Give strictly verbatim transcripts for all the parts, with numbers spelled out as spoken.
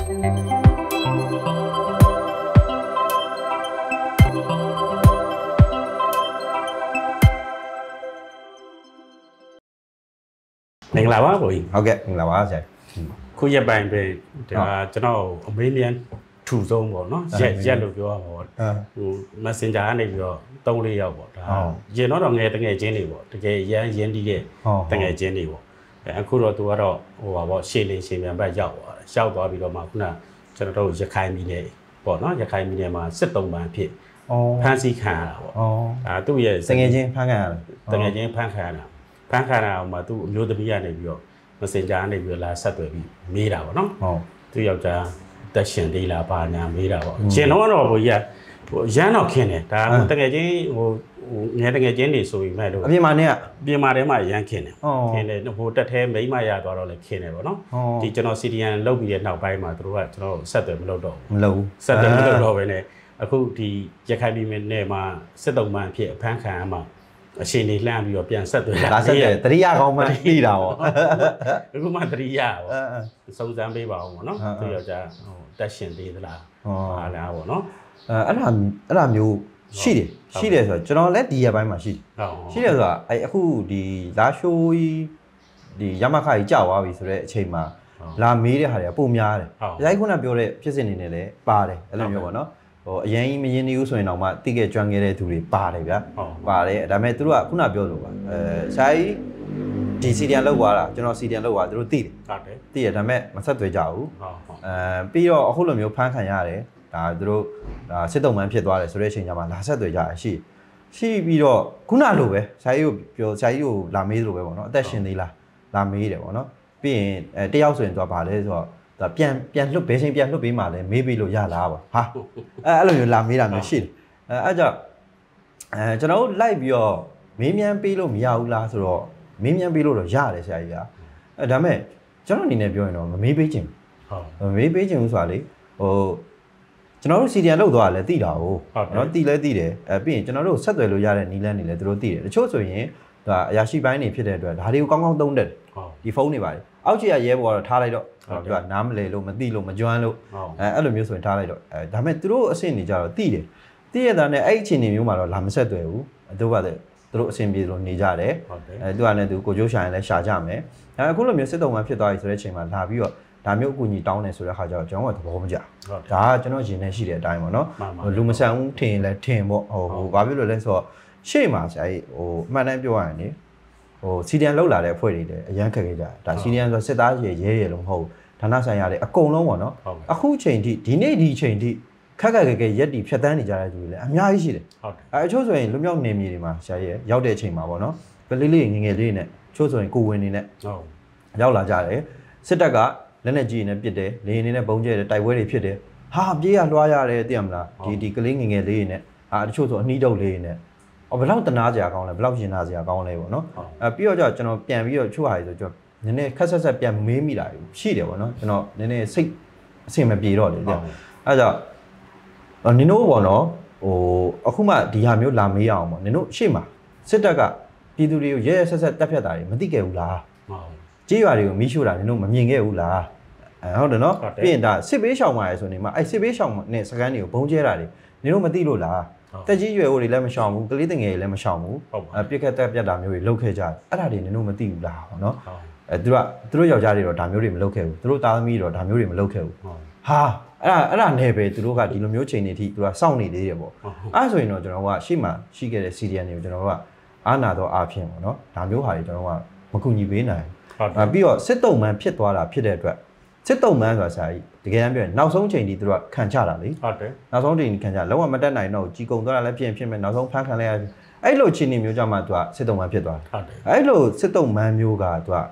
မင်္ဂလာပါကိုကြီးဟုတ်ကဲ့မင်္ဂလာပါဆရာခုရက်ပိုင်းပဲဒါကျွန်တော်အမေလျန်ထူဆုံးပေါ့နော်ရက်ရက်လို့ပြောရမှာပေါ့ဟို Messenger ကနေပြီးတော့သုံးလေးရောက်ပေါ့ဒါရင်တော့တော့ငယ်တငယ်ချင်းတွေပေါ့တကယ်ရမ်းရင်းတီးတဲ့တငယ်ချင်းတွေပေါ့အခုတော့သူကတော့ဟိုပါပေါ့ရှေ့လေးရှေ့ပြန်ဘက်ရောက်သွားတယ်ရောက်သွားပြီးတော့မှခုနကျွန်တော်တို့ရခိုင်ပြည်နယ်ပေါ့နော်ရခိုင်ပြည်နယ်မှာစစ်သုံးပန်းဖြစ်ဖမ်းဆီးခံရတာပေါ့ဒါသူ့ရဲ့တငယ်ချင်းဖမ်းခံရတယ်တငယ်ချင်းဖမ်းခံရတာဖမ်းခံရတာမှာသူ့အမျိုးသမီးကနေပြီးတော့ Messenger ကနေပြီးတော့လာဆက်သွယ်ပြီးမေးတာပေါ့နော်ဟုတ်သူယောက်ျားတက်ရှင်သေးလားပါညာမေးတာပေါ့ရှင်တော့တော့ဘိုးကြီးကဟိုရမ်းတော့ခင်းတယ်ဒါတကယ်ချင်းဟိုငယ်တကယ်ချင်းတွေဆိုပြီးမဲ့လို့အပြင်မှာနဲ့အပြင်မှာထဲမှာရမ်းခင်းတယ်ခင်းတယ်ဟိုတက်သေးမိမရသွားတော့လည်းခင်းတယ်ပေါ့နော်ဒီကျွန်တော် စီ ဒီ အန် လောက်ပြီးတဲ့နောက်ပိုင်းမှာသူတို့ကကျွန်တော်ဆက်သွယ်မလုပ်တော့ဘူးမလုပ်ဘူးဆက်သွယ်မလုပ်တော့ဘဲနဲ့အခုဒီရခိုင်ပြည်နယ်မှာစစ်တုံးမှန်ဖြစ်အဖမ်းခံရမှာအရှင်နေလှမ်းပြီးတော့ပြန်ဆက်သွယ်လာဆက်တယ်တတိယကောင်းမှပြီးတာပေါ့အခုမှတတိယပေါ့စုံစမ်းပေးပါဦးပေါ့နော်သူယောက်ျားဟိုတက်ရှင်သေးသလားဟာလားပေါ့နော်အဲအဲ့ဒါအဲ့ဒါမျိုးရှိတယ်ရှိတယ်ဆိုတော့ကျွန်တော်လည်းဒီရက်ပိုင်းမှာရှိတယ်ရှိတယ်ဆိုတာအဲအခုဒီလာရှိုးကြီးဒီရမခကြီးကြောက်သွားပြီဆိုတော့အချိန်မှာလာမေးတဲ့ဟာတွေကပုံများတယ်ရိုက်ခုနပြောတဲ့ဖြစ်စဉ်နေနဲ့လည်းပါတယ်အဲ့လိုမျိုးပေါ့နော်ဟိုအရင်ကြီးမရင်းနေဘူးဆိုရင်တော့မှတိကျကျွမ်းခဲ့တဲ့သူတွေပါတယ်ဗျာပါတယ်ဒါပေမဲ့သူတို့ကခုနပြောလို့ပါအဲရှားကြီးဒီစီဒီအန်လောက်သွားတာကျွန်တော်စီဒီအန်လောက်သွားသူတို့သိတယ်ဟုတ်တယ်သိရဒါပေမဲ့မဆက်သွယ်ကြဘူးအဲပြီးတော့အခုလိုမျိုးဖမ်းခံရတယ်ဒါသူတို့ဒါစစ်တုံးမှန်းဖြစ်သွားတယ်ဆိုတဲ့အချိန်ကျမှလာဆက်သွယ်ကြရရှိရှိပြီးတော့ခုနလိုပဲရှားကြီးကိုပြောရှားကြီးကိုလာမေးလို့ပဲပေါ့နော်အသက်ရှင်သေးလားလာမေးတယ်ပေါ့နော်ပြီးရင်အဲတယောက်ဆိုရင်သူကဗာလဲဆိုတော့ဒါပြန်ပြန်လွတ်ဘယ်ချိန်ပြန်လွတ်ပေးမှလဲမေးပေးလို့ရလားပါဟာအဲအဲ့လိုမျိုးလာမေးတာမျိုးရှိတယ်အဲအဲ့ကြောင့်အဲကျွန်တော်တို့လိုက်ပြီးတော့မေးမြန်းပေးလို့မရဘူးလားဆိုတော့မေးမြန်းပေးလို့တော့ရတယ်ဆရာကြီးကအဲဒါမဲ့ကျွန်တော်အနေနဲ့ပြောရင်တော့မမေးပေးချင်ဘူးဟုတ်မမေးပေးချင်ဘူးဆိုတာလေဟိုကျွန်တော်တို့စီဒီအန်လောက်သွားလဲသိတာဟုတ်နော်သိလဲသိတယ်အဲပြီးရင်ကျွန်တော်တို့ဆက်သွယ်လို့ရတဲ့နီလန်းတွေလဲသူတို့သိတယ်တချို့ဆိုရင်ဒါအရာရှိပိုင်းတွေဖြစ်တဲ့အတွက်ဒါတွေကိုကောင်းကောင်းသုံးတယ်ဒီဖုန်းတွေပါတယ်အောက်ခြေကရဲဘော်ကတော့ထားလိုက်တော့သူကနားမလဲလို့မသိလို့မကြွမ်းလို့အဲအဲ့လိုမျိုးဆိုရင်ထားလိုက်တော့အဲဒါပေမဲ့သူတို့အဆင့်နေကြတော့သိတယ်သိရတာနဲ့အဲ့အချိန်နေမျိုးမှာတော့လာမဆက်သွယ်ဘူးသူကလည်းသူတို့အဆင်ပြေလို့နေကြတယ်အဲသူကလည်းသူကိုကျိုးရှာရင်လည်းရှာကြမယ်အဲအခုလိုမျိုးစစ်တုံးမှဖြစ်သွားပြီဆိုတဲ့အချိန်မှာလာပြီးတော့ဒါမျိုးအကူအညီတောင်းတယ်ဆိုတဲ့ခါကျတော့ကျွန်တော်ကသဘောမကျဒါကကျွန်တော်ရင်ထဲရှိတဲ့အတိုင်းပေါ့နော်လူမဆန်ဘူးထင်လဲထင်ပေါ့ဟိုဟိုဘာဖြစ်လို့လဲဆိုတော့ရှေ့မှာဆရာကြီးဟိုအမှန်တမ်းပြောရရင်လေဟိုစီဒီအန်လောက်လာတဲ့အဖွဲ့တွေလည်းအရန်ခက်ခဲ့ကြဒါစီဒီအန်ဆိုစစ်သားရဲရဲရဲလုံးမဟုတ်ဌာနဆိုင်ရာတွေအကုန်လုံးပေါ့နော်အခုချိန်ထိဒီနေ့ဒီချိန်ထိခက်ခက်ခဲခဲရက်တီဖြတ်တန်းနေကြတဲ့သူတွေလည်းအများကြီးရှိတယ်ဟုတ်တယ်အဲအချို့ဆိုရင်လူမျိုးနေမြေတွေမှာဆရာရဲရောက်တဲ့အချိန်မှာပေါ့နော်ကလေးလေးငငယ်လေးနဲ့ချို့ဆိုရင်ကိုဝင်နေနဲ့ဟုတ်ရောက်လာကြတယ်စစ်တပ်ကလက်နဲ့ကြီးနဲ့ပစ်တယ်လေနေနဲ့ဘုံကျဲတယ်တိုက်ပွဲတွေဖြစ်တယ်ဟာပြေးရလွှားရတယ်သိရမလားဒီဒီကလေးငငယ်လေးတွေနဲ့အာတချို့ဆိုအနှီးတုပ်လေးတွေနဲ့ဘယ်လောက်တနာစရာကောင်းလဲဘယ်လောက်ရင်နာစရာကောင်းလဲပေါ့နော်အဲပြီးတော့ကျွန်တော်ပြန်ပြီးတော့ချို့ဟာတွေဆိုကျွန်တော်နည်းနည်းခက်ဆက်ဆက်ပြန်မေးမိတာရှိတယ်ပေါ့နော်ကျွန်တော်နည်းနည်းစိတ်အဆင်မပြေတော့လေတဲ့အဲကြောင့်နင်တို့ပေါ့နော်ဟိုအခုမှဒီဟာမျိုးလာမေးအောင်ပေါ့နင်တို့ရှေ့မှာစစ်တပ်ကပြည်သူတွေကိုရဲရဲဆက်ဆက်တပ်ဖြတ်တာတွေမသိခဲ့ဘူးလားဟုတ်ကြေးရွာတွေကိုမီးရှို့တာနင်တို့မမြင်ခဲ့ဘူးလားအဲဟုတ်တယ်နော်ပြီးရင်ဒါစစ်ပေးရှောင်ပါရဲဆိုနေမှာအဲစစ်ပေးရှောင်နဲ့စကန်တွေကိုဘုံကျဲတာတွေနင်တို့မသိလို့လားတက်ကြီးရွယ်အိုတွေလည်းမရှောင်ဘူးကလေးတငယ်တွေလည်းမရှောင်ဘူးအဲပြက်ခက်တက်ပြတ်တာမျိုးတွေလုပ်ခဲ့ကြတယ်အဲ့ဒါတွေနင်တို့မသိဘူးလားဟောနော်အဲသူကသူတို့ယောက်ျားတွေတော့ဒါမျိုးတွေမလုပ်ခဲ့ဘူးသူတို့သားသမီးတော့ဒါမျိုးတွေမလုပ်ခဲ့ဘူးဟာအဲ့ဒါအဲ့ဒါနဲ့ပဲသူတို့ကဒီလိုမျိုးချိန်နေထိသူကစောင့်နေသေးတယ်ပေါ့အဲ့ဆိုရင်တော့ကျွန်တော်ကရှေ့မှာရှိခဲ့တဲ့စီဒီအန်တွေကိုကျွန်တော်ကအာနာတော့အားဖြင့်ပေါ့နော်ဒါမျိုးဟာတွေကျွန်တော်ကမကူညီပေးနိုင်ဘူးပြီးတော့စစ်တုံးမှန်းဖြစ်သွားတာဖြစ်တဲ့အတွက်စစ်တုံးမှန်းဆိုတာဆရာကြီးတကယ်တမ်းပြောရင်နောက်ဆုံးချိန်ထိသူတို့ကခံချတာလေဟုတ်တယ်နောက်ဆုံးချိန်ခံချလုံးဝမတက်နိုင်တော့ကြီးကုံသွားတာလည်းပြင်ဖြစ်မယ်နောက်ဆုံးဖမ်းခံလိုက်ရအဲ့လိုချိန်နေမျိုးကြမှာသူကစစ်တုံးမှန်းဖြစ်သွားတယ်ဟုတ်တယ်အဲ့လိုစစ်တုံးမှန်းမျိုးကသူက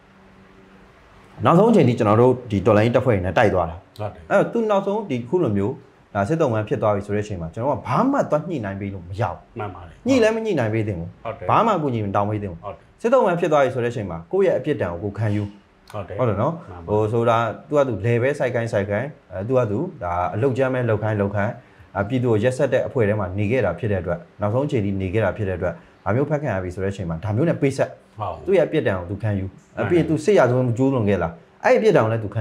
နောက်ဆုံးချိန်ထိကျွန်တော်တို့ဒီတော်လိုင်းတက်ဖွဲ့နေတိုက်သွားတာဟုတ်တယ်အဲ့သူနောက်ဆုံးဒီခုလိုမျိုးဒါစစ်တုံးမှန်းဖြစ်သွားပြီဆိုတဲ့အချိန်မှာကျွန်တော်ကဘာမှသွားညှိနှိုင်းပေးလို့မရဘူးမှန်ပါတယ်ညှိလည်းမညှိနှိုင်းပေးသင့်ဘူးဟုတ်တယ်ဘာမှကူညီမတောင်းပေးသင့်ဘူးဟုတ်တယ်စစ်တုံးမှန်းဖြစ်သွားပြီဆိုတဲ့အချိန်မှာကိုယ့်ရဲ့အပြစ်ဒဏ်ကိုကိုခံယူဟုတ်တယ်ဟုတ်တယ်နော်ဟိုဆိုတာသူကသူလေပဲစိုက်ကိုင်းစိုက်ကိုင်းအဲသူကသူဒါအလုတ်ကျမ်းပဲလောက်ခိုင်းလောက်ခိုင်းအပြည်သူရက်ဆက်တဲ့အဖွဲ့ထဲမှာနေခဲ့တာဖြစ်တဲ့အတွက်နောက်ဆုံးချိန်ထိနေခဲ့တာဖြစ်တဲ့အတွက်ဒါမျိုးဖက်ခံရပြီဆိုတဲ့အချိန်မှာဒါမျိုးနဲ့ပိတ်ဆက်သူ့ရဲ့အပြစ်ဒဏ်ကိုသူခံယူအပြည့်သူစစ်ရဆုံးမကျိုးလွန်ခဲ့လားအဲ့ဒီအပြစ်ဒဏ်ကိုလည်းသူခံယူ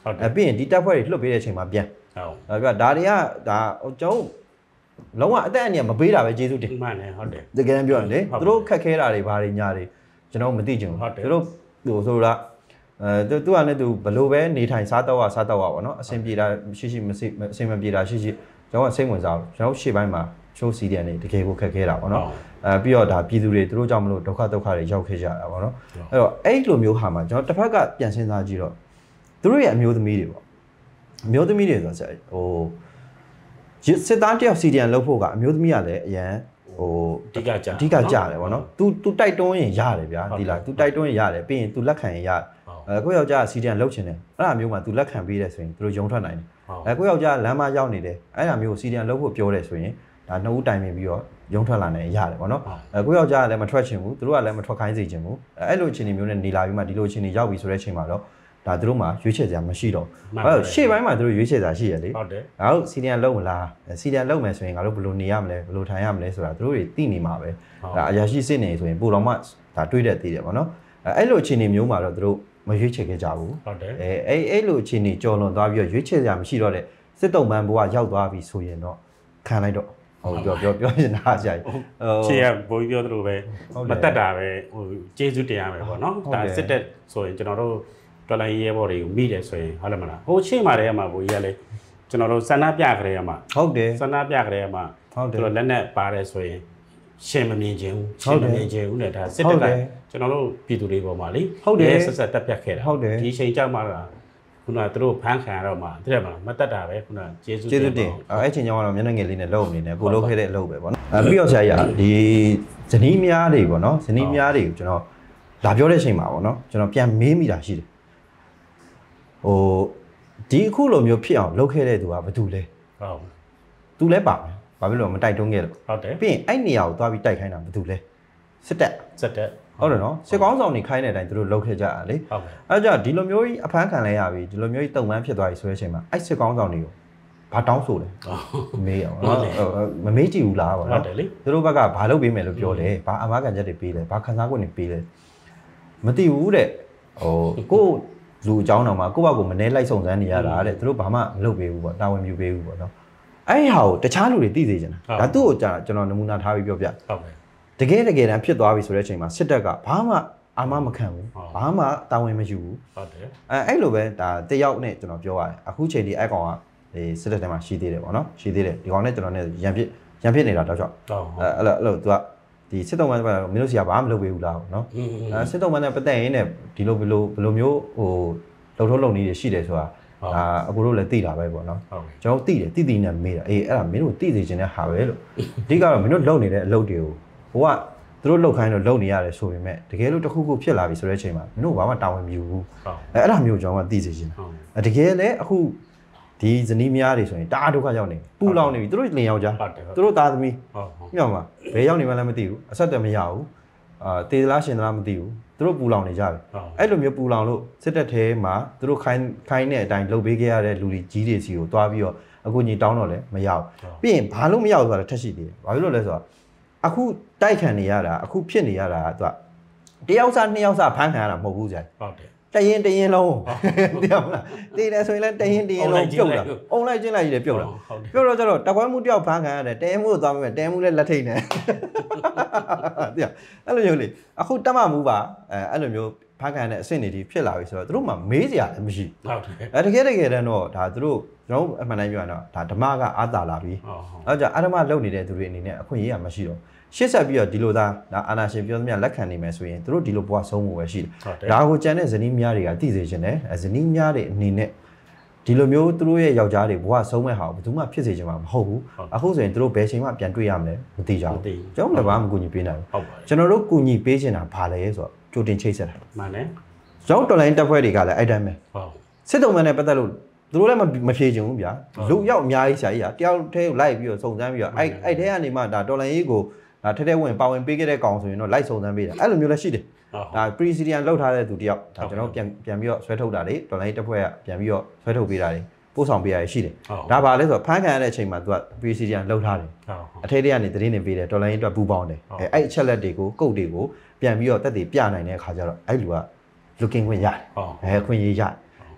အဲပြီးရင်ဒီတက်ဖွဲ့တွေလွတ်ပေးတဲ့အချိန်မှာပြန်ဟုတ်ပြဒါတွေကဒါကျွန်တော်လုံးဝအသက်အန္တရာယ်မပေးတာပဲကျေးဇူးတင်မှန်တယ်ဟုတ်တယ်တကယ်ပြောရင်လေသူတို့ခက်ခဲတာတွေဘာတွေညာတွေကျွန်တော်မသိချင်ဘူးသူတို့ဟိုဆိုတော့အဲသူကလည်းသူဘလို့ပဲနေထိုင်စားတော့စားတော့ပါဗောနော်အဆင်ပြေတာရှိရှိမစိအဆင်မပြေတာရှိရှိကျွန်တော်စိတ်ဝင်စားဘူးကျွန်တော်ရှေ့ပိုင်းမှာချိုးစီတယ်နေတကယ်ကိုခက်ခဲတာဗောနော်အဲပြီးတော့ဒါပြည်သူတွေသူတို့ကြောင့်မလို့ဒုက္ခဒုက္ခတွေရောက်ခဲ့ကြတာဗောနော်အဲ့တော့အဲ့လိုမျိုးဟာမှာကျွန်တော်တစ်ဖက်ကပြန်စဉ်းစားကြည့်တော့သူတို့ရဲ့အမျိုးသမီးတွေဗောအမျိုးသမီးတွေဆိုတော့ဟိုစစ်သားတယောက်စီဒီအန်လုပ်ဖို့ကအမျိုးသမီးကလည်းအရန်ဟိုအဓိကကြအဓိကကြတယ်ဗောနော် तू तू တိုက်တွန်းရင်ရတယ်ဗျာဒီလား तू တိုက်တွန်းရင်ရတယ်ပြီးရင် तू လက်ခံရင်ရတယ်အဲကိုယောက်ျားစီဒီအန်လုပ်ချင်တယ်အဲ့ဒါမျိုးမှာ तू လက်ခံပေးတယ်ဆိုရင်သူတို့ယုံထွက်နိုင်တယ်အဲကိုယောက်ျားလမ်းမရောက်နေတယ်အဲ့ဒါမျိုးစီဒီအန်လုပ်ဖို့ပြောတယ်ဆိုရင်ဒါနှစ်ဦးတိုင်ပင်ပြီးတော့ယုံထွက်လာနိုင်ရတယ်ဗောနော်အဲကိုယောက်ျားကလည်းမထွက်ချင်ဘူးသူတို့ကလည်းမထွက်ခိုင်းစေချင်ဘူးအဲ့လိုအခြေအနေမျိုးနဲ့နေလာပြီးမှဒီလိုအခြေအနေရောက်ပြီဆိုတဲ့အချိန်မှာတော့ဒါသူတို့မှာရွေးချယ်စရာမရှိတော့ဘူးအဲ့တော့ရှေ့ပိုင်းမှာသူတို့ရွေးချယ်စရာရှိရလေဟုတ်တယ်ငါတို့စီဒီအန်လုံးမလားစီဒီအန်လုံးမယ်ဆိုရင်ငါတို့ဘယ်လိုနေရမလဲဘယ်လိုထိုင်ရမလဲဆိုတာသူတို့တွေသိနေမှာပဲဒါအရာရှိစစ်နေဆိုရင်ပို့တော်မှဒါတွေးတဲ့သိတယ်ဗောနော်အဲ့လိုအခြေအနေမျိုးမှာတော့သူတို့မရွေးချယ်ခဲ့ကြဘူးဟုတ်တယ်အဲအဲ့အဲ့လိုအခြေအနေကြော်လွန်သွားပြီးတော့ရွေးချယ်စရာမရှိတော့တဲ့စစ်တုံးပန်းဘဝရောက်သွားပြီဆိုရင်တော့ခံလိုက်တော့ဟုတ်ပြောပြောပြောနေတာဆရာကြီးဟိုခြေရဘိုးကြီးပြောသလိုပဲမတက်တာပဲဟိုကျေးဇူးတင်ရမယ်ဗောနော်ဒါစစ်တက်ဆိုရင်ကျွန်တော်တို့တော်လိုင်းရဲဘော်တွေကိုမိတယ်ဆိုရင်ဟုတ်တယ်မလားဟိုရှေ့မှာတည်းကမှဘိုးကြီးကလေကျွန်တော်တို့စန္ဒပြကြရဲမှာဟုတ်တယ်စန္ဒပြကြရဲမှာဟုတ်တယ်သူတို့လက်နဲ့ပါတယ်ဆိုရင်ရှင်မမြင်ခြင်းဘူးရှင်မမြင်ခြင်းဘူးနဲ့ဒါစစ်တက်ကကျွန်တော်တို့ပြည်သူတွေပေါ်မှာလေဟုတ်တယ်ဆက်ဆက်တက်ပြတ်ခဲ့တာဒီအချိန်ကြောက်မှကခုနကသူတို့ဖမ်းခံရတော့မှတကယ်မှမတက်တာပဲခုနကျေးဇူးကျေးဇူးတင်အဲ့အချိန်ကြောင့်ကတော့မျက်နှာငယ်လေးနဲ့လုံနေတယ်ကိုလုံးခဲ့တဲ့အလုပ်ပဲဗောနော်အဲပြီးတော့ဆရာကြီးဒီဇနီးများတွေဗောနော်ဇနီးများတွေကိုကျွန်တော်လာပြောတဲ့အချိန်မှာဗောနော်ကျွန်တော်ပြန်မေးမိတာရှိတယ်ဟိုဒီအခုလိုမျိုးဖြစ်အောင်လုပ်ခဲ့တဲ့သူကဘာတူလဲဟုတ်သူလဲပါမယ်ဘာဖြစ်လို့မတိုက်တွန်းခဲ့လို့ဟုတ်တယ်ပြီးရင်အဲ့နေရာကိုသွားပြီးတိုက်ခိုင်းတာဘာတူလဲစစ်တပ်စစ်တပ်ဟုတ်တယ်နော်စစ်ကောင်းဆောင်နေခိုင်းတဲ့အတိုင်းသူတို့လုပ်ခဲ့ကြတာလေဟုတ်တယ်အဲ့ကြဒီလိုမျိုးကြီးအဖမ်းခံလဲရပြီဒီလိုမျိုးကြီးတုံ့ပန်းဖြစ်သွားပြီဆိုတဲ့အချိန်မှာအဲ့စစ်ကောင်းဆောင်တွေကိုဘာတောင်းဆိုလဲမေးရအောင်နော်မမေးကြည့်ဘူးလားဗောနော်ဟုတ်တယ်လေသူတို့ဘက်ကဘာလုပ်ပေးမယ်လို့ပြောလဲဘာအမားခံချက်တွေပေးလဲဘာခန်းစားခွင့်တွေပေးလဲမသိဘူးတဲ့ဟိုကိုလူအကြောင်းတော်မှာကိုယ့်ဘက်ကိုမနှဲလိုက်ဆောင်စမ်းနေရတာတဲ့သူတို့ဘာမှမလုပ်ပေးဘူးပေါ့တာဝန်မယူပေးဘူးပေါ့နော်အဲ့ဒီဟာကိုတခြားလူတွေသိစေချင်တာဒါသူ့ကိုကြာကျွန်တော်နမူနာထားပြီးပြောပြဟုတ်ကဲ့တကယ်တကယ်တမ်းဖြစ်သွားပြီဆိုတဲ့အချိန်မှာစစ်တပ်ကဘာမှအာမမခံဘူးဘာမှတာဝန်မယူဘူးဟုတ်တယ်အဲအဲ့လိုပဲဒါတယောက်နဲ့ကျွန်တော်ပြောရတယ်အခုချိန်ဒီအဲ့ကောင်ကဒီစစ်တပ်ထဲမှာရှိသေးတယ်ပေါ့နော်ရှိသေးတယ်ဒီကောင်နဲ့ကျွန်တော်နဲ့ရန်ဖြစ်ရန်ဖြစ်နေတာတော့ကြောက်အဲအဲ့လိုအဲ့လိုသူကဒီစစ်တုံးမန်းကမင်းတို့စီကဘာမှမလုပ်ပေးဘူးလားနော်အဲစစ်တုံးမန်းနဲ့ပတ်သက်ရင်းနဲ့ဒီလိုဘယ်လိုဘယ်လိုမျိုးဟိုလှုပ်ထုတ်လုပ်နေရရှိတယ်ဆိုတာဒါအကိုတို့လည်းသိတာပဲပေါ့နော်ကျွန်တော်သိတယ်သိသိနဲ့မေးတာအေးအဲ့ဒါမင်းတို့သိစေချင်တဲ့ဟာပဲလို့အဓိကတော့မင်းတို့လုပ်နေတဲ့အလုပ်တွေကိုဟိုကသူတို့လုပ်ခိုင်းလို့လုပ်နေရတယ်ဆိုပေမဲ့တကယ်လို့တစ်ခုခုဖြစ်လာပြီဆိုတဲ့အချိန်မှာမင်းတို့ဘာမှတာဝန်မယူဘူးအဲအဲ့ဒါမျိုးကျွန်တော်ကသိစေချင်တာတကယ်လည်းအခုဒီဇနီးများတွေဆိုရင်တအားဒုက္ခရောက်နေပူလောင်နေပြီသူတို့လင်ယောက်ျားသူတို့သားသမီးဟုတ်မြောက်မှာဘယ်ရောက်နေမှလည်းမသိဘူးအဆက်အသွယ်မရဘူးအာတေသလားရှင်သလားမသိဘူးသူတို့ပူလောင်နေကြပြီအဲ့လိုမျိုးပူလောင်လို့စစ်တပ်ထဲမှာသူတို့ခိုင်းခိုင်းတဲ့အတိုင်းလုပ်ပေးခဲ့ရတဲ့လူတွေကြီးတွေစီကိုတွားပြီးတော့အခုညီတောင်းတော့လည်းမရဘူးပြီးရင်ဘာလို့မရဘူးဆိုတာထက်ရှိသေးတယ်ဘာဖြစ်လို့လဲဆိုတော့အခုတိုက်ခံနေရတာအခုဖြစ်နေရတာကသူကတယောက်စားနှစ်ယောက်စားဖမ်းခံရတာမဟုတ်ဘူးကြာဟုတ်တယ်တရင်တရင်လုံးသိရမလားသိတယ်ဆိုရင်လည်းတရင်တရင်လုံးပြုတ်လာအုံလိုက်ချင်းလိုက်ကြီးလည်းပြုတ်လာပြုတ်တော့ကျတော့တကွမ်းမှုတယောက်ဖမ်းခံရတယ်တရင်မှုကိုသွားမယ်တရင်မှုလည်းလက်ထိတ်နေသိရအဲ့လိုမျိုးလေအခုတက်မှမူပါအဲအဲ့လိုမျိုးဖမ်းခံရတဲ့အဆင့်တွေဒီဖြစ်လာပြီဆိုတော့သူတို့မှမေးစရာလည်းမရှိဟုတ်တယ်အဲတကယ်တကယ်တမ်းတော့ဒါသူတို့ကျွန်တော်အမှန်တမ်းပြောရတော့ဒါဓမ္မကအာသာလာပြီအဲ့ကြောင့်အာဓမ္မလုပ်နေတဲ့သူတွေအနေနဲ့အခွင့်အရေးကမရှိတော့ရှေ့ဆက်ပြီးတော့ဒီလိုသားဒါအာနာရှင်ပြောသမျှလက်ခံနေမယ်ဆိုရင်သူတို့ဒီလိုဘဝဆုံးမှုပဲရှိတယ်ဒါကိုကြံတဲ့ဇနီးများတွေကသိစေချင်တယ်ဇနီးများတွေအနေနဲ့ဒီလိုမျိုးသူတို့ရဲ့ယောက်ျားတွေဘဝဆုံးမဲ့ဟာကိုဘယ်သူမှဖြစ်စေချင်မှာမဟုတ်ဘူးအခုဆိုရင်သူတို့ဘယ်ချိန်မှပြန်တွေ့ရမလဲမသိကြဘူးကျွန်တော်လည်းဘာမှမကူညီပေးနိုင်ဘူးကျွန်တော်တို့ကူညီပေးချင်တာဘာလဲဆိုတော့ကြိုတင်ချိတ်ဆက်တာမှန်တယ်ကျွန်တော်တော်လိုင်းတက်ဖွဲ့တွေကလည်းအဲ့တိုင်းပဲဟုတ်စစ်တုံးမန်းနဲ့ပတ်သက်လို့သူတို့လည်းမဖြေချင်ဘူးဗျာလူရောက်အများကြီးဆရာကြီးကတယောက်တည်းကိုလိုက်ပြီးတော့စုံစမ်းပြီးတော့အဲ့အဲ့ထဲကနေမှဒါတော်လိုင်းရေးကိုဒါထဲထဲဝင်ပါဝင်ပေးခဲ့တဲ့ကောင်ဆိုရင်တော့လိုက်စုံစမ်းပေးတာအဲ့လိုမျိုးလည်းရှိတယ်ဒါ Presidian လောက်ထားတဲ့သူတယောက်ဒါကျွန်တော်ပြန်ပြန်ပြီးတော့ဆွဲထုတ်တာလေတော်လိုင်းတက်ဖွဲ့ကပြန်ပြီးတော့ဆွဲထုတ်ပေးတာလေပို့ဆောင်ပေးရရှိတယ်ဒါပါလဲဆိုတော့ဖမ်းခံရတဲ့အချိန်မှာသူက Presidian လောက်ထားတယ်အထဲထဲကနေသတင်းတွေပေးတယ်တော်လိုင်းအတွက်ပူပေါင်းတယ်အဲအဲ့အချက်လက်တွေကိုကုတ်တွေကိုပြန်ပြီးတော့တက်တည်ပြနိုင်တဲ့အခါကျတော့အဲ့လူက looking ခွင့်ရတယ်အဲခွင့်ရေးရတယ်အဲ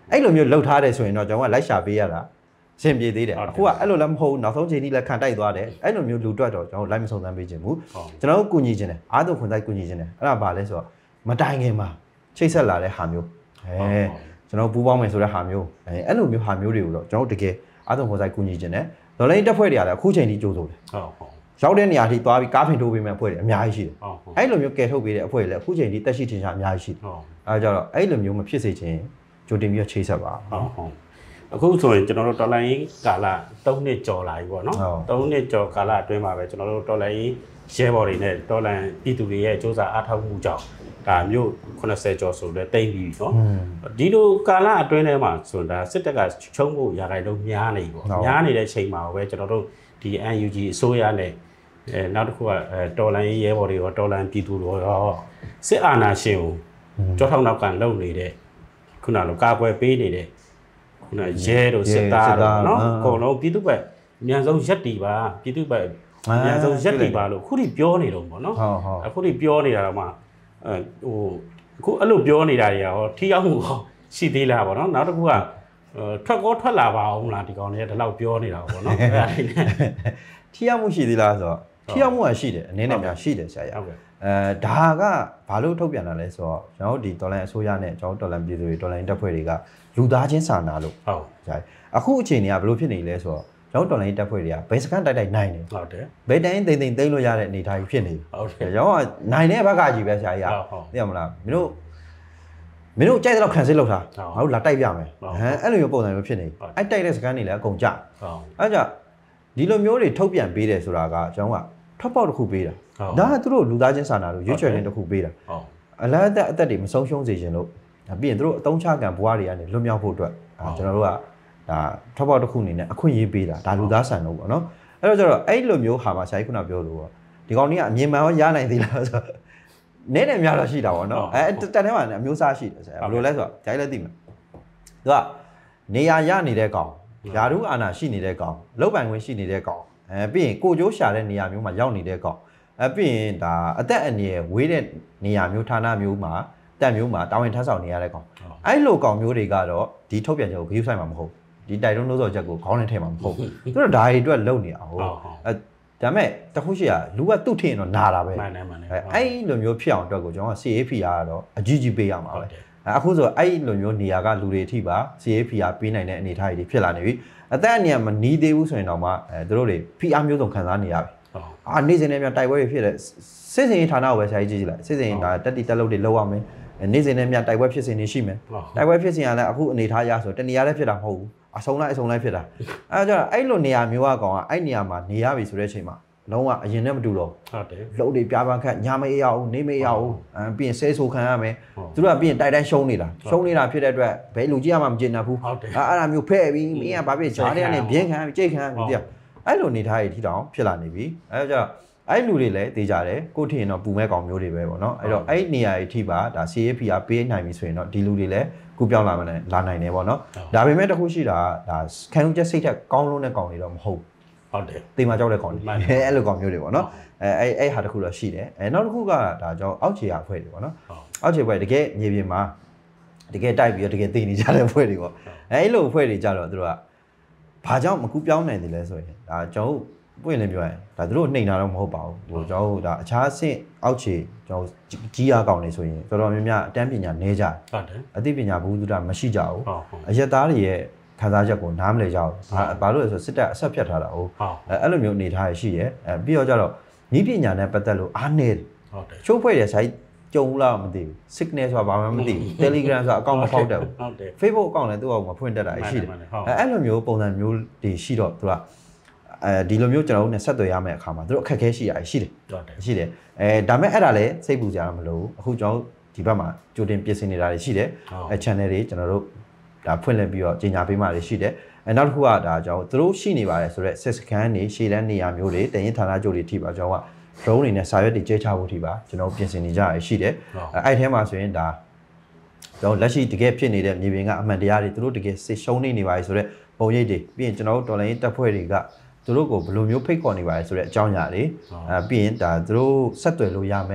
အဲ့လိုမျိုးလှုပ်ထားတယ်ဆိုရင်တော့ကျွန်တော်ကလိုက်ရှာပေးရတာအဆင်ပြေသေးတယ်အခုကအဲ့လိုလည်းမဟုတ်နောက်ဆုံးချိန်ထိလည်းခံတိုက်သွားတယ်အဲ့လိုမျိုးလူတွက်တော့ကျွန်တော်လိုက်မဆုံးသမ်းပေးခြင်းဘူးကျွန်တော်တို့ကူညီခြင်းတယ်အားထုတ်ခွန်ဆိုင်ကူညီခြင်းတယ်အဲ့ဒါဘာလဲဆိုတော့မတိုင်ခင်မှာချိတ်ဆက်လာတဲ့ဟာမျိုးအဲကျွန်တော်ပူးပေါင်းမယ်ဆိုတဲ့ဟာမျိုးအဲအဲ့လိုမျိုးဟာမျိုးတွေကိုတော့ကျွန်တော်တကယ်အားထုတ်ခွန်ဆိုင်ကူညီခြင်းတယ်ဒေါ်လာတက်ဖွဲ့တွေကလည်းအခုချိန်ထိကြိုးစိုးတယ်ဟုတ်ဟုတ်ရောက်တဲ့နေရာထိသွားပြီးကားဖင်ထိုးပေးမဲ့အဖွဲ့တွေအများကြီးရှိတယ်အဲ့လိုမျိုးကယ်ထုတ်ပေးတဲ့အဖွဲ့တွေလည်းအခုချိန်ထိတက်ရှိထင်ရှားအများကြီးရှိတယ်အဲကြတော့အဲ့လိုမျိုးမဖြစ်စေချင်ကြိုတင်ပြီးချိတ်ဆက်ပါဟုတ်ဟုတ်အခုဆိုရင်ကျွန်တော်တို့တော်လိုင်းကာလ၃နှစ်ကျော်လာပြီပေါ့နော်၃နှစ်ကျော်ကာလအတွင်းမှာပဲကျွန်တော်တို့တော်လိုင်းရဲဘော်တွေနဲ့တော်လိုင်းပြည်သူတွေရဲ့စ조사အားထုတ်မှုကြောင့်ဒါမျိုးခုနှစ်ဆယ်ကျော်ဆိုလဲတိတ်ပြီเนาะဒီလိုကာလအတွင်းထဲမှာဆိုတာစစ်တပ်ကချုံးဖို့ရာဂိုင်လုံးများနေပေါ့များနေတဲ့ချိန်မှာပဲကျွန်တော်တို့ဒီ N U G အစိုးရနဲ့အဲနောက်တစ်ခုကတော်လိုင်းရဲဘော်တွေရောတော်လိုင်းပြည်သူတွေရောစစ်အာဏာရှင်ကိုကြောထောက်နောက်ကန်လုပ်နေတဲ့ခုနလိုကာကွယ်ပေးနေတဲ့ခုနရဲတို့စစ်သားတို့เนาะအကုန်လုံးပြည်သူ့ဘက်အများဆုံးရက်တီပါပြည်သူ့ဘက်အများဆုံးရက်တီပါလို့ခုထိပြောနေတော့ပေါ့เนาะအခုထိပြောနေတာတော့မှအဲဟိုအခုအဲ့လိုပြောနေတာတွေကဟောထိရောက်မှုဟောရှိသေးလားပေါ့เนาะနောက်တစ်ခုကထွက်ကောထွက်လာပါအောင်လားဒီကောင်တွေကဒီလောက်ပြောနေတာပေါ့เนาะအဲ့ဒါလေးထိရောက်မှုရှိသေးလားဆိုတော့ထိရောက်မှုကရှိတယ်အနေနဲ့များရှိတယ်ဆရာဟုတ်ကဲ့အဲဒါကဘာလို့ထုတ်ပြန်တာလဲဆိုတော့ကျွန်တော်တို့ဒီဒေါ်လာအစိုးရနဲ့ကျွန်တော်တို့ဒေါ်လာပြည်သူတွေဒေါ်လာတက်ဖွဲ့တွေကလူသားချင်းစာနာလို့ဟုတ်ဆရာအခုအချိန်တွေကဘယ်လိုဖြစ်နေလဲဆိုတော့ကျွန်တော်ဒေါ်လာတက်ဖွဲ့တွေကဘယ်စကန်တိုက်တိုက်နိုင်နေဟုတ်တယ်ဘယ်တိုင်းသိမ့်သိမ့်သိမ့်လို့ရတဲ့အနေအထားကြီးဖြစ်နေဟုတ်တယ်ကျွန်တော်ကနိုင်တဲ့ဘက်ကကြီးပဲဆရာကြီးသိရမလားမင်းတို့မင်းတို့ကြိုက်တဲ့လောက်ခံစစ်လောက်တာငါတို့လာတိုက်ပြမယ်ဟမ်အဲ့လိုမျိုးပုံစံမျိုးဖြစ်နေအဲ့တိုက်တဲ့စကန်တွေလည်းအကုန်ကြအဲ့ကြဒီလိုမျိုးတွေထုတ်ပြန်ပေးတယ်ဆိုတာကကျွန်တော်ကထွက်ပေါက်တစ်ခုပေးတာဒါကသူတို့လူသားချင်းစာနာလို့ရွေးချယ်ခြင်းတစ်ခုပေးတာအလားအသက်အသက်တွေမဆုံးရှုံးစေခြင်းလို့ပြီးရင်သူတို့အတုံးချကံဘွားတွေကနေလွတ်မြောက်ဖို့အတွက်ကျွန်တော်တို့ကဒါထွက်ပေါက်တစ်ခုအနေနဲ့အခွင့်အရေးပေးတာဒါလူသားဆန်လို့ပေါ့နော်အဲ့တော့ကျတော့အဲ့လိုမျိုးဟာမှာဆရာကြီးခုနပြောလို့ပေါ့ဒီကောင်ကြီးကအမြင်မှန်ရောရနိုင်သေးလားဆိုတော့နည်းနည်းများတော့ရှိတာပေါ့နော်အဲတက်ထဲမှာအမျိုးသားရှိတယ်ဆရာဘယ်လိုလဲဆိုတော့ဂျိုင်းလည်းသိမှာသူကနေရာရနေတဲ့ကောင်ယာရုအာနာရှိနေတဲ့ကောင်လောက်ပိုင်ခွင့်ရှိနေတဲ့ကောင်အဲပြီးရင်ကိုကျိုးရှာတဲ့နေရာမျိုးမှာရောက်နေတဲ့ကောင်အဲပြီးရင်ဒါအသက်အန္တရာယ်ဝေးတဲ့နေရာမျိုးဌာနမျိုးမှာတက်မျိုးမှာတာဝန်ထမ်းဆောင်နေရတဲ့ကောင်အဲ့လိုကောင်မျိုးတွေကတော့ဒီထုတ်ပြန်ချက်ကိုဂရုစိုက်မှာမဟုတ်ဒီတိုက်တွန်းလို့ဆိုချက်ကိုခေါင်းနဲ့ထည့်မှာမဟုတ်သူတို့ဒါတွေအတွက်လုပ်နေအောင်ဟုတ်အဲဒါမဲ့တခုရှိရလူကသူ့ထင်တော့နာတာပဲမှန်တယ်မှန်တယ်အဲ့လိုမျိုးဖြစ်အောင်အတွက်ကိုကျွန်တော်က C A P R ကတော့အကြီးကြီးပေးရမှာပဲအခုဆိုအဲ့လိုမျိုးနေရာကလူတွေအထိပါ C A P R ပေးနိုင်တဲ့အနေအထားတွေဖြစ်လာနေပြီအသက်အန္တရာယ်မနီးသေးဘူးဆိုရင်တော့မှအဲသူတို့တွေ P R မျိုးစုံခံစားနေရပြီအာနေ့စဉ်နဲ့မြတိုက်ပွဲတွေဖြစ်တဲ့စစ်စင်ဌာနကိုပဲဆရာကြီးကြည့်ကြည့်လိုက်စစ်စင်ဒါတက်တီတက်လို့တွေလောက်ရမယ်နေ့စဉ်နဲ့မြတိုက်ပွဲဖြစ်စဉ်တွေရှိမယ်တိုက်ပွဲဖြစ်စဉ်ကလည်းအခုအနေထားရဆိုတနေရာလည်းဖြစ်တာမဟုတ်ဘူးအဆုံးလိုက်အဆုံးလိုက်ဖြစ်တာအဲဒါကြောင့်အဲ့လိုနေရာမျိုးကကောင်ကအဲ့နေရာမှာနေရပြီဆိုတဲ့အချိန်မှာလုံးဝအရင်နဲ့မတူတော့ဟုတ်တယ်လှုပ်တွေပြားပန်းခတ်ညာမအေးရအောင်နေမအေးရအောင်အဲပြီးရင်ဆဲဆိုခံရမယ်သူတို့ကပြီးရင်တိုက်တိုင်းရှုံးနေတာရှုံးနေတာဖြစ်တဲ့အတွက်ဘယ်လူကြီးမှမကျေနပ်ဘူးအဲအဲ့ဒါမျိုးဖဲ့ပြီးမင်းကဘာဖြစ်ဂျားတဲ့ကနေပြင်းခံကြိတ်ခံပြီးပြအဲ့လိုနေထားရထီတောင်ဖြစ်လာနေပြီအဲဒါကြောင့်အဲ့လူတွေလည်းတေးကြတယ်ကိုထင်ရင်တော့ပူမဲ့ကောင်မျိုးတွေပဲပေါ့နော်အဲ့တော့အဲ့နေရာတွေထိပါဒါ C A P R ပေးနိုင်ပြီဆိုရင်တော့ဒီလူတွေလည်းကူပြောင်းလာမှလည်းလာနိုင်တယ်ပေါ့နော်ဒါပေမဲ့တခုရှိတာဒါခံယူချက်စိတ်ထက်ကောင်းလုံးတဲ့ကောင်တွေတော့မဟုတ်ဟုတ်တယ်တေးမှာကြောက်တဲ့ကောင်တွေအဲ့လိုကောင်မျိုးတွေပေါ့နော်အဲအဲ့အဲ့ဟာတခုတော့ရှိတယ်အဲနောက်တစ်ခုကဒါကြောင့်အောက်ခြေရအဖွဲ့တွေပေါ့နော်အောက်ခြေအဖွဲ့တကယ်မြေပြင်မှာတကယ်တိုက်ပြီးတော့တကယ်တေးနေကြတဲ့အဖွဲ့တွေပေါ့အဲအဲ့လိုအဖွဲ့တွေကြတော့သူတို့ကဘာကြောင့်မကူပြောင်းနိုင်တယ်လဲဆိုရင်ဒါကျွန်တော်ပွင့်လင်းပြောရင်ဒါသူတို့နှိမ်တာတော့မဟုတ်ပါဘူးဟိုကျွန်တော်ဒါအခြားအဆင့်အောက်ခြေကျွန်တော်ကြီးအားကောင်းနေဆိုရင်တော်တော်များများအတန်းပညာနည်းကြဟုတ်တယ်အသိပညာဘုသူတာမရှိကြဘူးအရက်သားတွေရဲ့ခံစားချက်ကိုနားမလည်ကြဘူးဘာလို့လဲဆိုစစ်တပ်အဆက်ဖြတ်ထားတာဟုတ်အဲအဲ့လိုမျိုးအနေထားရရှိရဲအဲပြီးတော့ကြတော့ဤပညာနဲ့ပတ်သက်လို့အားနည်းဟုတ်တယ်ချိုးဖွဲ့ရဆိုင်ကြုံလားမသိဘူး signal ဆိုတာဘာမှမသိဘူး Telegram ဆိုတာအကောင့်မဖောက်တတ်ဘူးဟုတ်တယ် Facebook အကောင့်လည်းသူ့အောင်မဖွင့်တတ်တာရှိတယ်အဲအဲ့လိုမျိုးပုံစံမျိုးတွေရှိတော့သူကအဲဒီလိုမျိုးကျွန်တော်တို့နဲ့ဆက်သွယ်ရမယ့်အခါမှာသူတို့အခက်အခဲရှိရရှိတယ်ရှိတယ်အဲဒါမဲ့အဲ့ဒါလည်းစိတ်ပူကြရမလို့အခုကျွန်တော်ဒီဘက်မှာကြိုတင်ပြင်ဆင်နေတာတွေရှိတယ်အဲ channel တွေကျွန်တော်တို့ဒါဖွင့်လှစ်ပြီးတော့ကြီးညာပေးမှတွေရှိတယ်အဲနောက်တစ်ခုကဒါကျွန်တော်တို့ရှိနေပါတယ်ဆိုတော့စစ်စကန်တွေရှေ့တန်းနေရာမျိုးတွေတရင်ဌာနချုပ်တွေထိပါကျွန်တော်က drone တွေနဲ့စာရွက်တွေကျဲချဖို့ထိပါကျွန်တော်ပြင်ဆင်နေကြရရှိတယ်အဲအဲ့ထဲမှာဆိုရင်ဒါကျွန်တော်လက်ရှိတကယ်ဖြစ်နေတဲ့မြေပြင်ကအမှန်တရားတွေသူတို့တကယ်စစ်ရှုံးနေနေပါပြီဆိုတော့ပုံရိပ်တွေပြီးရင်ကျွန်တော်တို့တော်လိုင်းတပ်ဖွဲ့တွေကသူတို့ကိုဘယ်လိုမျိုးဖိတ်ခေါ်နေပါလဲဆိုတဲ့အကြောင်းအရာတွေအဲပြီးရင်ဒါသူတို့ဆက်သွယ်လို့ရမယ့်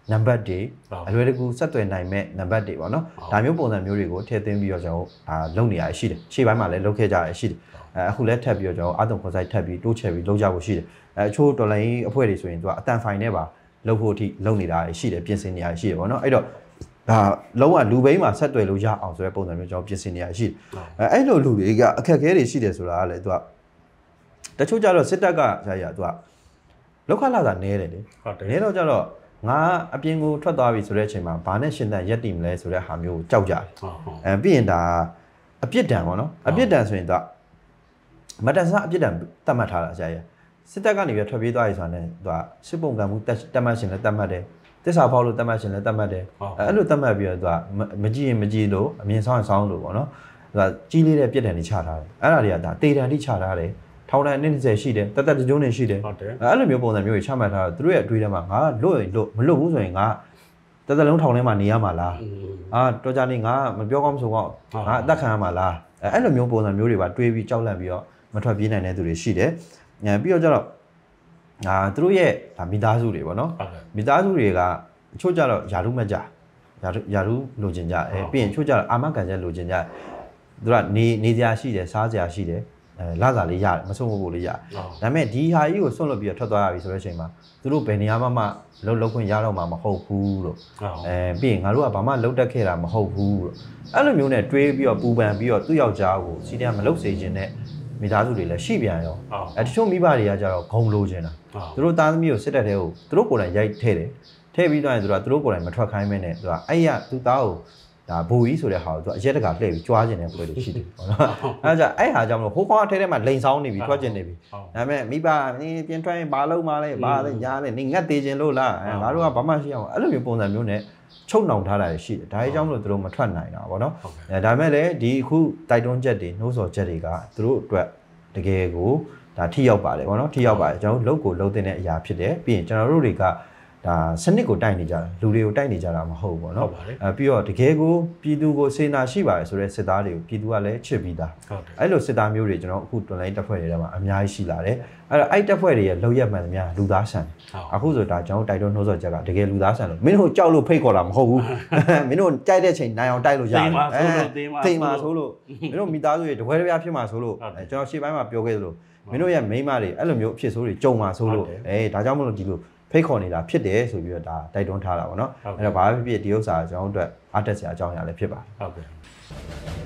နံပါတ်တွေအလွယ်တကူဆက်သွယ်နိုင်မဲ့နံပါတ်တွေပေါ့နော်ဒါမျိုးပုံစံမျိုးတွေကိုထည့်သွင်းပြီးတော့ကျွန်တော်ဒါလုပ်နေရရှိတယ်ရှေ့ပိုင်းမှာလည်းလုပ်ခဲ့ကြရရှိတယ်အဲအခုလည်းထပ်ပြီးတော့ကျွန်တော်အာတုံခွန်ဆိုင်ထပ်ပြီးတိုးချဲ့ပြီးလုပ်ကြဖို့ရှိတယ်အဲအချို့တော်လိုင်းအဖွဲ့တွေဆိုရင်သူကအတန်ဖိုင်နဲ့ပါလုပ်ဖို့အထိလုပ်နေတာရှိတယ်ပြင်ဆင်နေရရှိတယ်ပေါ့နော်အဲ့တော့ဒါလုံးဝလူဘိန်းမှာဆက်သွယ်လို့ရအောင်ဆိုတဲ့ပုံစံမျိုးကျွန်တော်ပြင်ဆင်နေရရှိတယ်အဲအဲ့လိုလူတွေကအခက်အခဲတွေရှိတယ်ဆိုတာကလည်းသူကတချို့ကြတော့စစ်တပ်ကဆရာကြီးကသူကလောက်ခလာတာနဲတယ်လေဟုတ်တယ်နဲတော့ကြတော့ငါအပြင်ကိုထွက်သွားပြီဆိုတဲ့အချိန်မှာဘာနဲ့ရှင်းတဲ့ရက်တည်မလဲဆိုတဲ့ဟာမျိုးကိုကြောက်ကြတယ်အဲပြီးရင်ဒါအပြစ်ဒဏ်ပေါ့နော်အပြစ်ဒဏ်ဆိုရင်သူကမတန်ဆာအပြစ်ဒဏ်တတ်မှတ်ထားတာဆရာကြီးစစ်တပ်ကနေပြီးထွက်ပြေးသွားပြီဆိုတာနဲ့သူကစစ်ပုံကံမှုတတ်မှတ်ရှင်လည်းတတ်မှတ်တယ်တစ္ဆာဖောက်လို့တတ်မှတ်ရှင်လည်းတတ်မှတ်တယ်အဲ့လိုတတ်မှတ်ပြီးတော့သူကမကြည့်ရင်မကြည့်လို့အမြင်ဆောင်ရင်ဆောင်လို့ပေါ့နော်သူကကြီးလေးတဲ့ပြစ်ဒဏ်တွေချထားတယ်အဲ့ဒါတွေကဒါတေတံတိချထားတယ်ထောင်ဒဏ်အနည်း၂၀ရှိတယ်တသက်တကြိုးနေရှိတယ်အဲ့လိုမျိုးပုံစံမျိုးတွေချမှတ်ထားတော့သူတို့ရဲ့အတွေးထဲမှာငါလွတ်ရင်လွတ်မလွတ်ဘူးဆိုရင်ငါတသက်လုံးထောင်ထဲမှာနေရမှာလားအာတော်ကြနေငါမပြောကောင်းဆိုကောင်းငါအသက်ခံရမှာလားအဲ့လိုမျိုးပုံစံမျိုးတွေပါတွေးပြီးကြောက်လန့်ပြီးတော့မထွက်ပြေးနိုင်တဲ့သူတွေရှိတယ်အဲပြီးတော့ကျတော့အာသူတို့ရဲ့ဒါမိသားစုတွေပေါ့နော်မိသားစုတွေကအချို့ကျတော့ယာရုမကြယာရုယာရုလိုချင်ကြအဲပြီးရင်ချို့ကျတော့အာမခံချက်လိုချင်ကြသူကနေနေစရာရှိတယ်စားစရာရှိတယ်အဲလာစားလေးရတယ်မဆုံးဖို့လေးရတယ်ဒါပေမဲ့ဒီဟာကြီးကိုဆွန့်လွတ်ပြီးတော့ထွက်သွားရပြီဆိုတဲ့အချိန်မှာသူတို့ဘယ်နေရာမှမလှုပ်လှုပ်ခွင့်ရတော့မှာမဟုတ်ဘူးလို့အဲပြီးရင်ငါတို့ကဘာမှလှုပ်တက်ခဲ့တာမဟုတ်ဘူးလို့အဲ့လိုမျိုးနဲ့တွေးပြီးတော့ပူပန်ပြီးတော့သူ့ယောက်ျားကိုစီးတယ်မလှုပ်စေခြင်းနဲ့မိသားစုတွေလည်းရှိပြန်ရောအဲတချို့မိဘတွေကကြတော့ဂုံလိုချင်တာသူတို့သားသမီးကိုစစ်တပ်ထဲကိုသူတို့ကိုယ်တိုင်ရိုက်ထည့်တယ်ထည့်ပြီးတော့သူတို့ကသူတို့ကိုယ်တိုင်မထွက်ခိုင်းမဲနဲ့သူကအဲ့ရသူသားကိုဒါဘူကြီးဆိုတဲ့ဟာကိုသူအရက်တကလှည့်ပြီးကြွားကျင်တဲ့ပွဲတွေရှိတယ်ပေါ့နော်အဲဒါအဲ့ဟာကြောင့်မလို့ဟိုကောင်အထဲထဲမှာလိန်ဆောင်နေပြီထွက်ကျင်နေပြီဒါပေမဲ့မိဘနင်းပြင်ထွက်ရင်ဘာလုံးမလဲဘာလဲညာလဲနင်းငတ်သေးခြင်းလို့လားအဲငါတို့ကဘာမှရှိအောင်အဲ့လိုမျိုးပုံစံမျိုးနဲ့ချုပ်နှောင်ထားတာရှိတယ်ဒါအကြောင်းလို့သူတို့မထွက်နိုင်တာပေါ့နော်အဲဒါပေမဲ့လည်းဒီအခုတိုက်တွန်းချက်တွေနှိုးဆော်ချက်တွေကသူတို့အတွက်တကယ်ကိုဒါထိရောက်ပါတယ်ပေါ့နော်ထိရောက်ပါတယ်ကျွန်တော်တို့လုပ်ကိုလုပ်တဲ့အရာဖြစ်တယ်ပြီးရင်ကျွန်တော်တို့တွေကဒါစနစ်ကိုတိုက်နေကြတာလူတွေကိုတိုက်နေကြတာမဟုတ်ဘူးပေါ့နော်အဲပြီးတော့တကယ်ကိုပြည်သူကိုစေနာရှိပါတယ်ဆိုတဲ့စစ်သားတွေကိုပြည်သူကလည်းချစ်ပြီးသားအဲ့လိုစစ်သားမျိုးတွေကျွန်တော်အခုတွန်လိုင်းတပ်ဖွဲ့တွေထဲမှာအများကြီးရှိလာတယ်အဲ့တော့အဲ့တပ်ဖွဲ့တွေရဲ့လောက်ရက်မှန်သမျှလူသားဆန်အခုဆိုဒါကျွန်တော်တိုက်တွန်းနှိုးဆော်ချက်ကတကယ်လူသားဆန်လို့မင်းတို့ကြောက်လို့ဖိတ်ခေါ်တာမဟုတ်ဘူးမင်းတို့ကြိုက်တဲ့ချိန်နိုင်အောင်တိုက်လို့ရတယ်တိမ်မာဆိုလို့မင်းတို့မိသားစုတွေတပွဲတစ်ပြားဖြစ်မှာဆိုလို့ကျွန်တော်ရှေ့ပိုင်းမှာပြောခဲ့သလိုမင်းတို့ရဲ့မိန်းမတွေအဲ့လိုမျိုးအဖြစ်ဆိုးတွေကြုံမှာဆိုလို့အဲဒါကြောင့်မလို့ဒီလိုဖိတ်ခေါ်နေတာဖြစ်တယ်ဆိုပြီးတော့ဒါတိုက်တွန်းထားတာပေါ့နော်အဲ့တော့ဘာဖြစ်ဖြစ်ဒီဥစ္စာကျွန်တော်တို့အတွက်အားတက်စရာအကြောင်းအရာလည်းဖြစ်ပါတယ်ဟုတ်ကဲ့